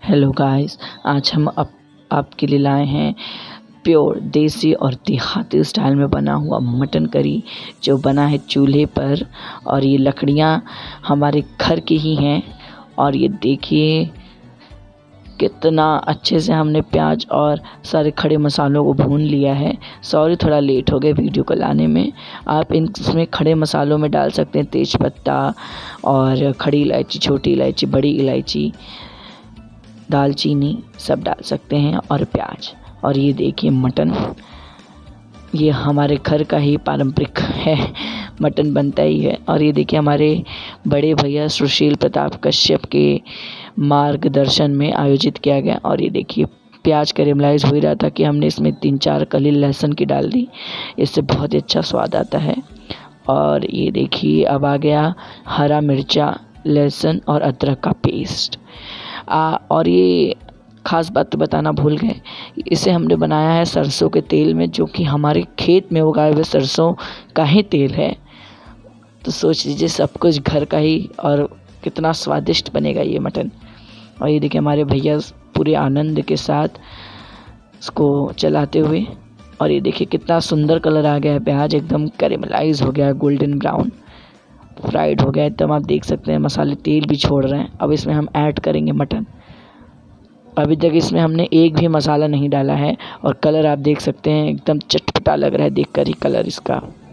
Hello guys, आज हम आपके लिए लाए हैं प्योर देसी और देहाती स्टाइल में बना हुआ मटन करी, जो बना है चूल्हे पर। और ये लकड़ियाँ हमारे घर की ही हैं। और ये देखिए कितना अच्छे से हमने प्याज और सारे खड़े मसालों को भून लिया है। सॉरी, थोड़ा लेट हो गया वीडियो को लाने में। आप इसमें खड़े मसालों में डाल सकते हैं तेज पत्ता और खड़ी इलायची, छोटी इलायची, बड़ी इलायची, दालचीनी सब डाल सकते हैं और प्याज। और ये देखिए मटन, ये हमारे घर का ही पारंपरिक है, मटन बनता ही है। और ये देखिए हमारे बड़े भैया सुशील प्रताप कश्यप के मार्गदर्शन में आयोजित किया गया। और ये देखिए प्याज कैरेमलाइज हो ही रहा था कि हमने इसमें 3-4 कली लहसुन की डाल दी, इससे बहुत ही अच्छा स्वाद आता है। और ये देखिए अब आ गया हरा मिर्चा, लहसुन और अदरक का पेस्ट। और ये ख़ास बात तो बताना भूल गए, इसे हमने बनाया है सरसों के तेल में, जो कि हमारे खेत में उगाए हुए सरसों का ही तेल है। तो सोच लीजिए सब कुछ घर का ही, और कितना स्वादिष्ट बनेगा ये मटन। और ये देखिए हमारे भैया पूरे आनंद के साथ इसको चलाते हुए। और ये देखिए कितना सुंदर कलर आ गया है, प्याज एकदम कैरेमलाइज हो गया है, गोल्डन ब्राउन फ्राइड हो गया एकदम। आप देख सकते हैं मसाले तेल भी छोड़ रहे हैं। अब इसमें हम ऐड करेंगे मटन। अभी तक इसमें हमने एक भी मसाला नहीं डाला है, और कलर आप देख सकते हैं एकदम चटपटा लग रहा है देखकर ही कलर इसका।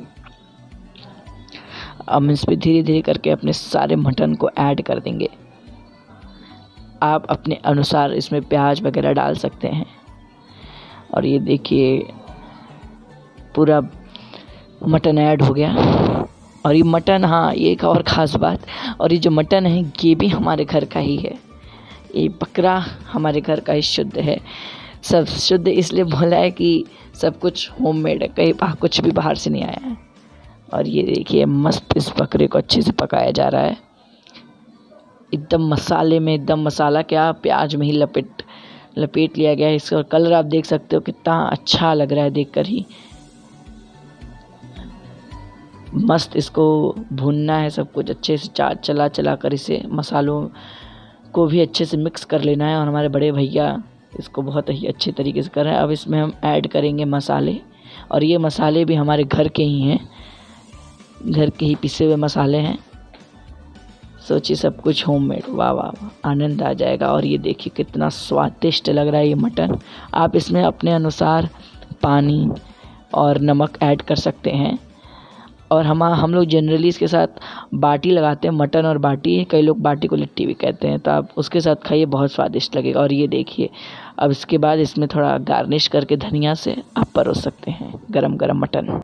अब हम इस पर धीरे धीरे करके अपने सारे मटन को ऐड कर देंगे। आप अपने अनुसार इसमें प्याज वगैरह डाल सकते हैं। और ये देखिए पूरा मटन ऐड हो गया। और ये मटन, हाँ ये एक और ख़ास बात, और ये जो मटन है ये भी हमारे घर का ही है। ये बकरा हमारे घर का ही शुद्ध है। सब शुद्ध इसलिए बोला है कि सब कुछ होममेड है, कहीं कुछ भी बाहर से नहीं आया है। और ये देखिए मस्त इस बकरे को अच्छे से पकाया जा रहा है, एकदम मसाले में, एकदम मसाला क्या प्याज में ही लपेट लिया गया है। इसका कलर आप देख सकते हो कितना अच्छा लग रहा है देखकर ही। मस्त इसको भूनना है, सब कुछ अच्छे से चला कर इसे मसालों को भी अच्छे से मिक्स कर लेना है। और हमारे बड़े भैया इसको बहुत ही अच्छे तरीके से कर रहे हैं। अब इसमें हम ऐड करेंगे मसाले, और ये मसाले भी हमारे घर के ही हैं, घर के ही पिसे हुए मसाले हैं। सोचिए सब कुछ होममेड, वाह वाह वाह, आनंद आ जाएगा। और ये देखिए कितना स्वादिष्ट लग रहा है ये मटन। आप इसमें अपने अनुसार पानी और नमक ऐड कर सकते हैं। और हम लोग जनरली इसके साथ बाटी लगाते हैं, मटन और बाटी, कई लोग बाटी को लिट्टी भी कहते हैं, तो आप उसके साथ खाइए, बहुत स्वादिष्ट लगेगा। और ये देखिए अब इसके बाद इसमें थोड़ा गार्निश करके धनिया से आप परोस सकते हैं गरम गरम मटन।